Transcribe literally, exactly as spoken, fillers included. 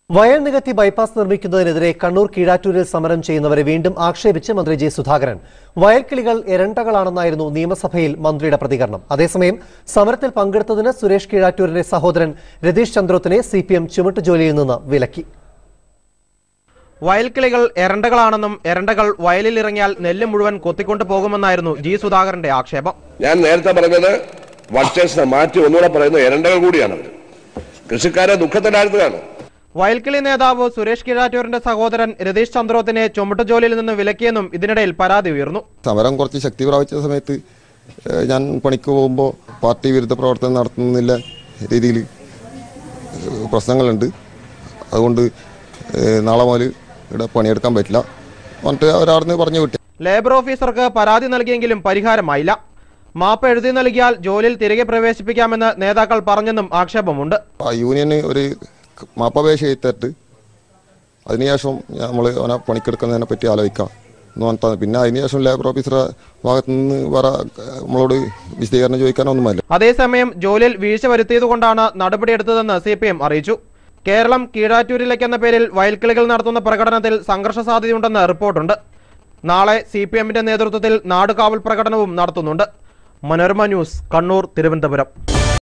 വയൽനികത്തി bypass നിർമ്മിക്കുന്നതിനെതിരെ Kannur കീഴാറ്റൂരിൽ സമരം ചെയ്യുന്നവരെ വീണ്ടും ആക്ഷേപിച്ച് മന്ത്രി ജി സുധാകരൻ. വയൽക്കിളികൾ എരണ്ടകളാണെന്നായിരുന്നു നിയമസഭയിൽ മന്ത്രിയുടെ പ്രതികരണം. അതേസമയം സമരത്തിൽ പങ്കെടുത്തതിന് സുരേഷ് കീഴാറ്റൂരിന്റെ സഹോദരൻ രതീഷ് ചന്ദ്രോത്തിനെ സി പി എം ചുമട്ടുജോലിയിൽ നിന്ന് വിലക്കി. വയൽക്കിളികൾ എരണ്ടകളാണെന്നും എരണ്ടകൾ വയലിൽ ഇറങ്ങിയാൽ നെല്ല് മുഴുവൻ കൊത്തിക്കൊണ്ടു പോകുമെന്നായിരുന്നു ജി സുധാകരന്റെ ആക്ഷേപം. ഞാൻ നേരത്തെ പറഞ്ഞത് വർച്ചേഴ്സിനെ മാറ്റി ഒന്നുകൂടെ പറയുന്നത് എരണ്ടകൾ കൂടിയാണ്. കൃഷിക്കാരെ ദുഃഖത്തിലാഴ്ത്തുകയാണ്. വയൽക്കിളി നേതാവ് സുരേഷ് കീഴാറ്റൂരിന്റെ സഹോദരൻ രതീഷ് ചന്ദ്രോത്തിനെ ചുമട്ടുജോലിയിൽ നിന്ന് വിലക്കിയെന്നും ഇതിനിടയിൽ പരാതി ഉയർന്നു. സമരം കുറച്ച് ശക്തി പ്രാപിച്ച സമയത്ത് ഞാൻ പണിക്ക് പോകുമ്പോൾ പാർട്ടി വിരുദ്ധ പ്രവർത്തനം നടത്തുന്നില്ല രീതിയിൽ പ്രശ്നങ്ങളുണ്ട്. അതുകൊണ്ട് നാളെ മുതൽ ഇവിടെ പണിയെടുക്കാൻ പറ്റില്ല എന്നിട്ട് അവരാർന്ന് പറഞ്ഞു വിട്ടു. ലേബർ ഓഫീസർക്ക് പരാതി നൽകിയെങ്കിലും പരിഹാരമായില്ല. മാപ്പ് എഴുതി നൽകിയാൽ ജോലിയിൽ തിരികെ പ്രവേശിപ്പിക്കാമെന്ന് നേതാക്കൾ പറഞ്ഞെന്നും ആക്ഷേപമുണ്ട്. യൂണിയന് ഒരു മാപ്പപേക്ഷ എഴുത്തിട്ട് അതിനുശേഷം നമ്മൾ അവനെ പണിക്കെടുക്കുന്നതിനെ പറ്റി ആലോചിക്കാം എന്ന് പറഞ്ഞാൽ പിന്നെ അതിനുശേഷം ലേബർ ഓഫീസറുടെ ഭാഗത്തു നിന്ന് വേറെ നമ്മളോട് വിശദീകരണം ചോദിക്കാനൊന്നുമല്ല. അതേസമയം ജോലിയിൽ വീഴ്ച വരുത്തിയതുകൊണ്ടാണ് നടപടിയെടുത്തതെന്ന് സി പി എം അറിയിച്ചു. കേരളം കീഴാറ്റൂരിലേക്ക് എന്ന പേരിൽ വയൽക്കിളികൾ നടത്തുന്ന പ്രകടനത്തിൽ സംഘർഷ സാധ്യതയുണ്ടെന്ന് റിപ്പോർട്ടുണ്ട്. നാളെ സി പി എമ്മിന്റെ നേതൃത്വത്തിൽ നാടുകാവൽ പ്രകടനവും നടത്തുന്നുണ്ട്. മനോരമ ന്യൂസ്, കണ്ണൂർ, തിരുവനന്തപുരം.